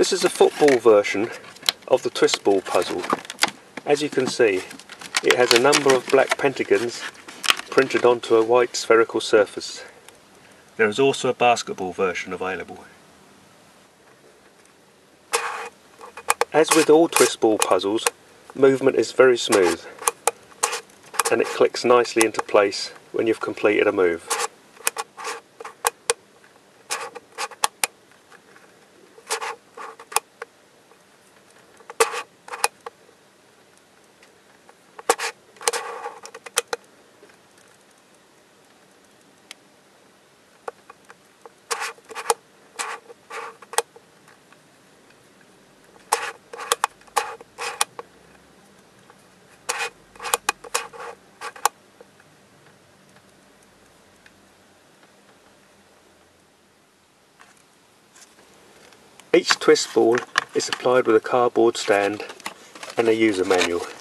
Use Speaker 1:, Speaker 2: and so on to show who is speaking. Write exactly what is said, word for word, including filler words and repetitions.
Speaker 1: This is a football version of the twist ball puzzle. As you can see, it has a number of black pentagons printed onto a white spherical surface. There is also a basketball version available. As with all twist ball puzzles, movement is very smooth and it clicks nicely into place when you've completed a move. Each twist ball is supplied with a cardboard stand and a user manual.